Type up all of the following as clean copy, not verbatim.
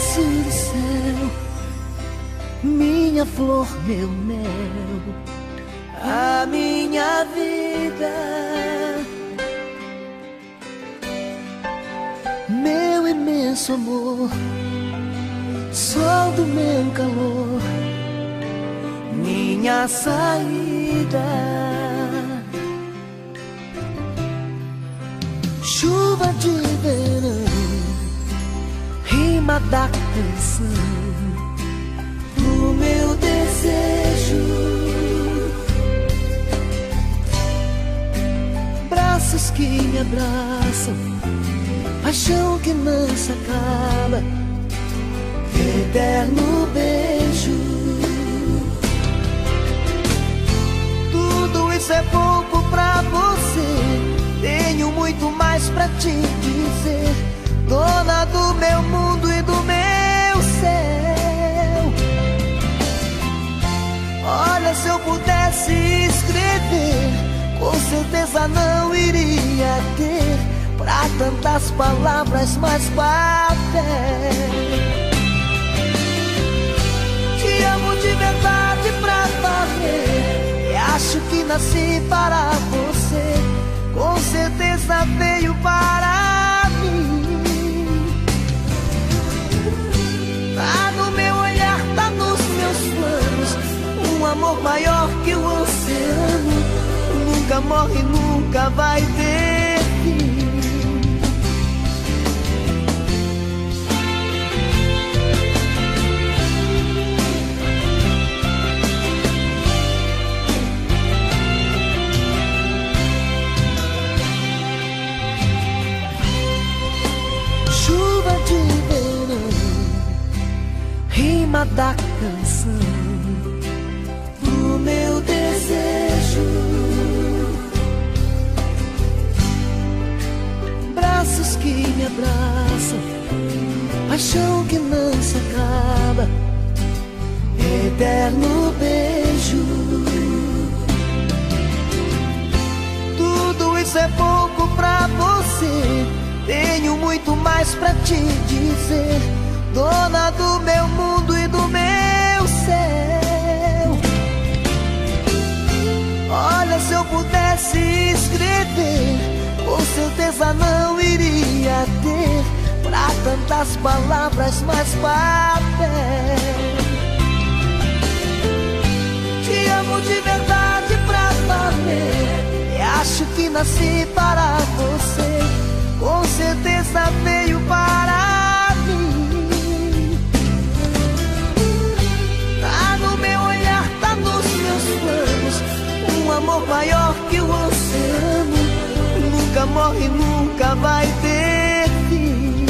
pedaço do céu, minha flor, meu mel, a minha vida, meu imenso amor, sol do meu calor, minha saída, chuva de verão, rima da canção, o meu desejo, braços que me abraçam, paixão que não se acaba, eterno beijo. Tudo isso é pouco pra você, tenho muito mais pra te dizer, dona do meu mundo e do meu céu. Olha, se eu pudesse escrever, com certeza não iria ter pra tantas palavras mais papel. Te amo de verdade pra valer, e acho que nasci para você, com certeza veio para mim. Tá no meu olhar, tá nos meus planos, um amor maior que o oceano, nunca morre, nunca vai ter fim. Chuva de verão, rima da canção, o meu desejo, braços que me abraçam, paixão que não se acaba, eterno beijo. Tudo isso é pouco pra você, tenho muito mais pra te dizer, dona do meu mundo e do meu céu. Olha, se eu pudesse escrever, com certeza não iria ter pra tantas palavras mais papel. Te amo de verdade pra valer, e acho que nasci para você, com certeza veio para mim. Tá no meu olhar, tá nos meus planos, um amor maior que o oceano, nunca morre, nunca vai ter fim.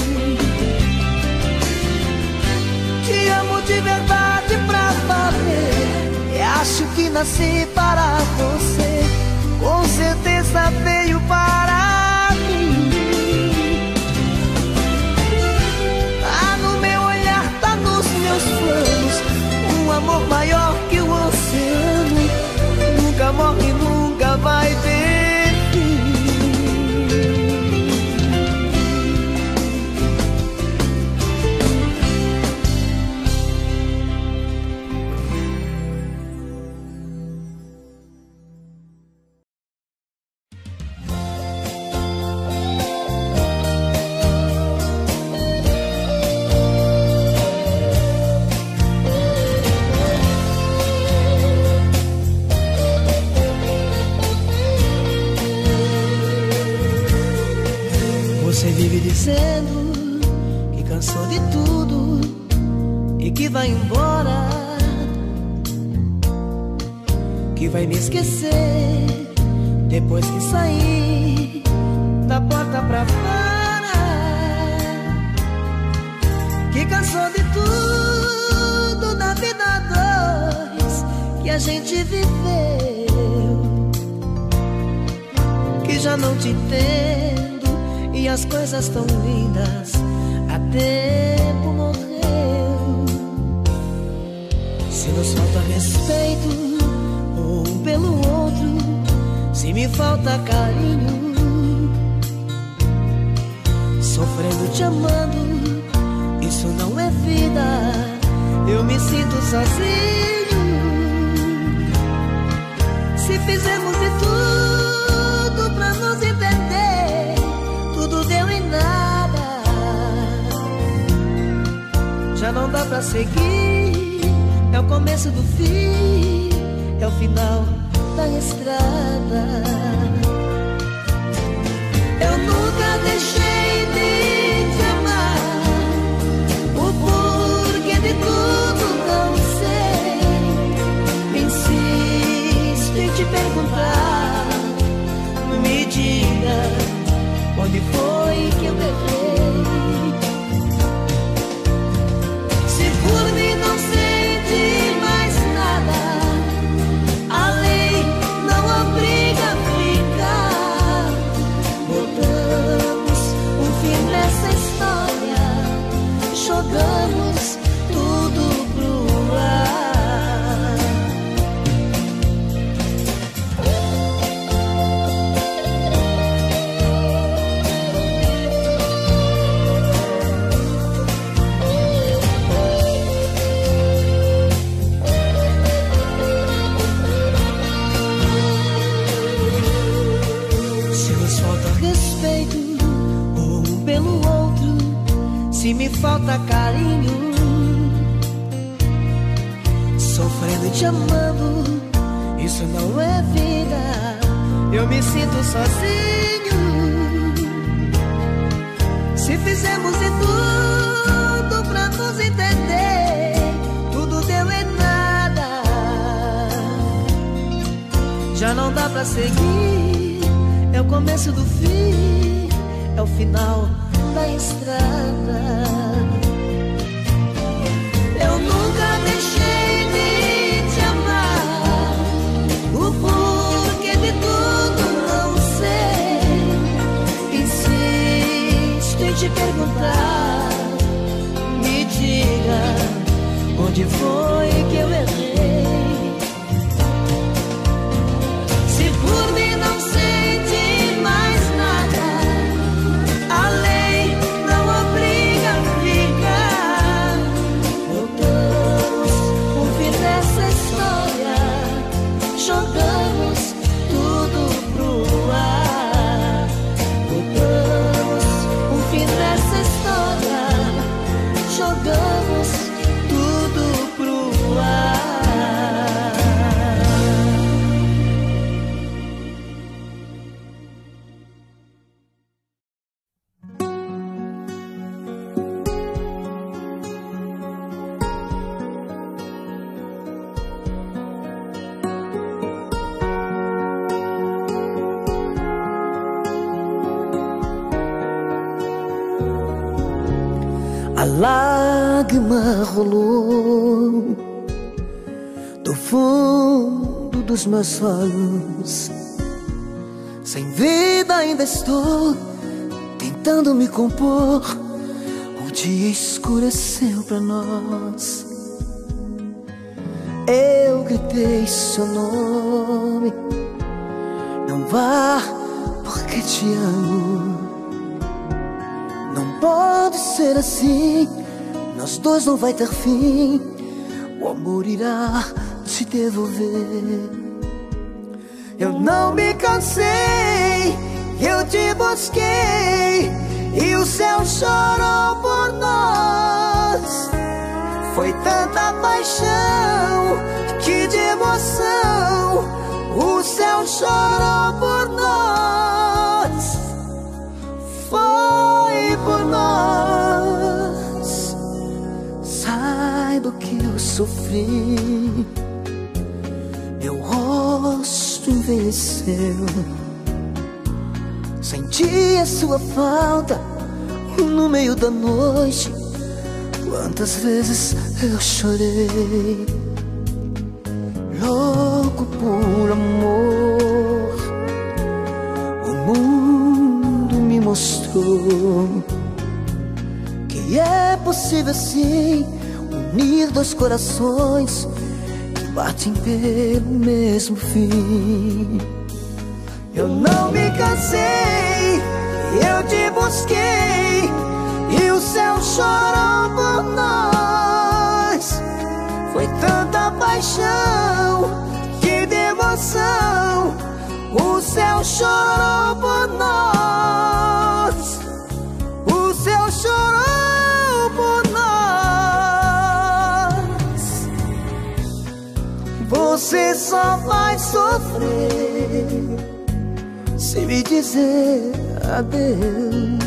Te amo de verdade pra valer, e acho que nasci para você, com certeza veio para mim. Meus planos, um amor maior que o oceano, nunca morre, nunca vai ter fim. Você vive dizendo que cansou de tudo e que vai embora, que vai me esquecer depois que sair da porta pra fora, que cansou de tudo na vida a dois que a gente viveu, que já não te entendo e as coisas tão lindas há tempo morreu. Se nos falta respeito um pelo outro, se me falta carinho, sofrendo te amando, isso não é vida. sinto sozinho. Se fizemos de tudo pra nos entender, tudo deu em nada. Já não dá pra seguir, é o começo do fim, é o final da estrada. Eu nunca deixei de te amar, o porquê de tudo não sei. Me insisto em te perguntar, me diga onde foi que eu errei. Se por mim não sente mais nada, a lei não obriga a ficar. Botamos um fim nessa história, jogamos tudo pro ar. Se nos falta respeito um pelo outro, se me falta carinho, sofrendo e te amando, isso não é vida. Eu me sinto sozinho. Se fizemos de tudo pra nos entender, tudo deu em nada. Já não dá pra seguir, é o começo do fim, é o final da estrada. Eu nunca deixei de te amar, o porquê de tudo não sei. Insisto em te perguntar, me diga onde foi que eu errei. Se por mim não sente mais nada, a lei não obriga a ficar. Botamos um fim nessa história, jogamos tudo pro ar. Botamos um fim nessa história, jogamos tudo pro ar. A lágrima rolou do fundo dos meus olhos. Sem vida ainda estou tentando me compor. O dia escureceu pra nós. Eu gritei seu nome. Não vá, porque te amo. Não pode ser assim, nós dois não vai ter fim. O amor irá te devolver. Eu não me cansei, eu te busquei, e o céu chorou por nós. Foi tanta paixão, que de emoção, o céu chorou por nós. Foi por nós. Saiba que eu sofri, meu rosto envelheceu. Senti a sua falta no meio da noite. Quantas vezes eu chorei, louco por amor. O mundo me mostrou que é possível sim unir dois corações que batem pelo mesmo fim. Eu não me cansei, eu te busquei, e o céu chorou por nós. Foi paixão, que devoção, o céu chorou por nós, o céu chorou por nós. Você só vai sofrer se me dizer adeus.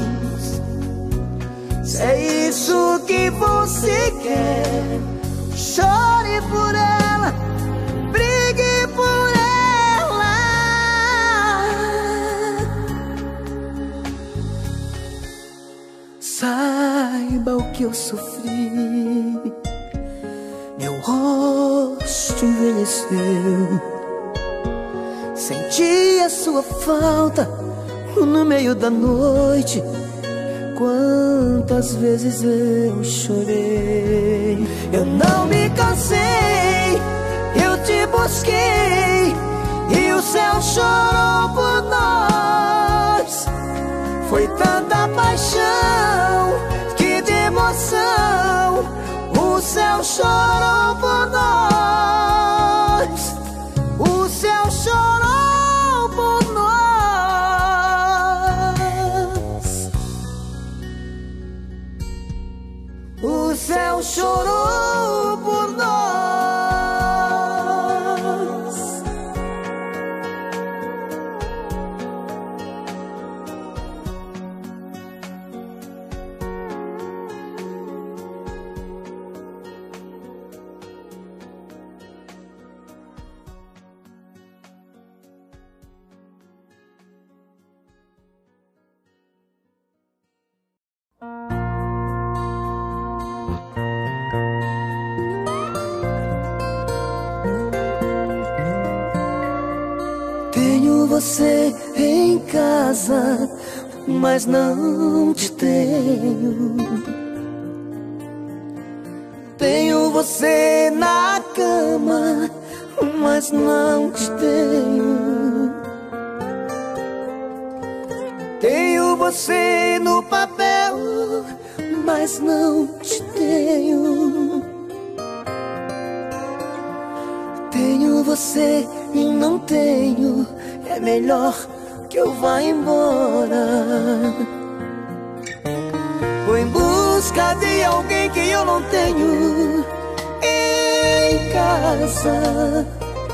Se é isso que você quer, chore por ela, brigue por ela. Saiba o que eu sofri, meu rosto envelheceu. Senti a sua falta no meio da noite. Quantas vezes eu chorei. Eu não me cansei, eu te busquei, e o céu chorou por nós. Foi tanta paixão, que de emoção, o céu chorou por nós, o céu chorou por nós. O céu chorou por nós. Você em casa, mas não te tenho. Tenho você na cama, mas não te tenho. Tenho você no papel, mas não te tenho. Tenho você e não tenho. É melhor que eu vá embora. Vou em busca de alguém que eu não tenho em casa.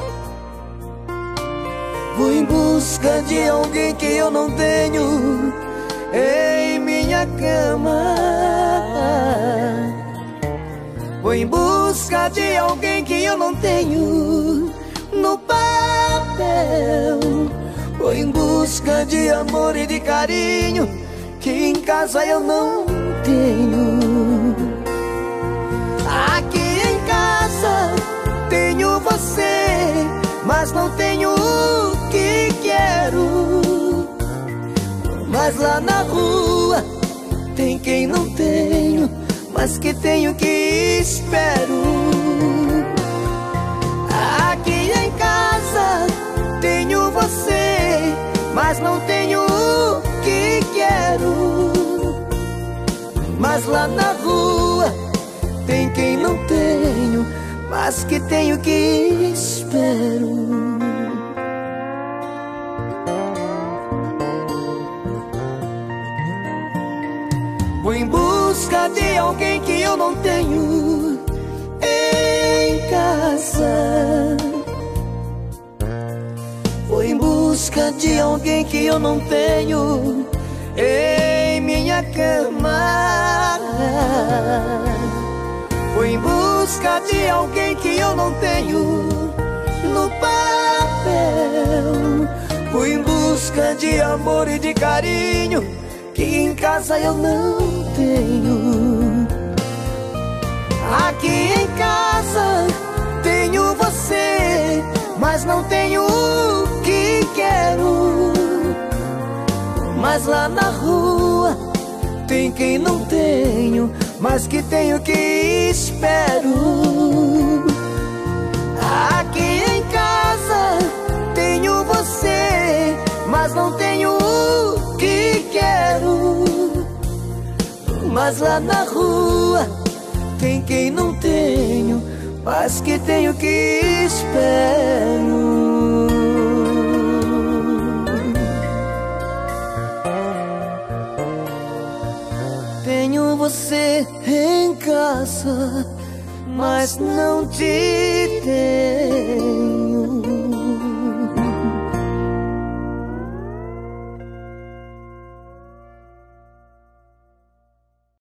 Vou em busca de alguém que eu não tenho em minha cama. Vou em busca de alguém que eu não tenho no papel. Vou em busca de amor e de carinho que em casa eu não tenho. Aqui em casa tenho você, mas não tenho o que quero. Mas lá na rua tem quem não tenho, mas que tenho que espero. Aqui em casa tenho você, mas não tenho o que quero. Mas lá na rua tem quem não tenho, mas que tenho que espero. Vou em busca de alguém que eu não tenho em casa. Vou em busca de alguém que eu não tenho em minha cama. Vou em busca de alguém que eu não tenho no papel. Vou em busca de amor e de carinho que em casa eu não tenho. Aqui em casa tenho você, mas não tenho o que quero. Mas lá na rua tem quem não tenho, mas que tenho que espero. Aqui em casa tenho você, mas não tenho o que quero. Mas lá na rua tem quem não tenho, mas que tenho que espero. Tenho você em casa, mas não te tenho.